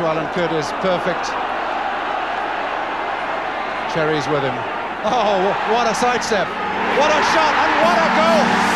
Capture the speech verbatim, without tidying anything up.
Alan Curtis, perfect. Cherry's with him. Oh, what a sidestep! What a shot and what a goal!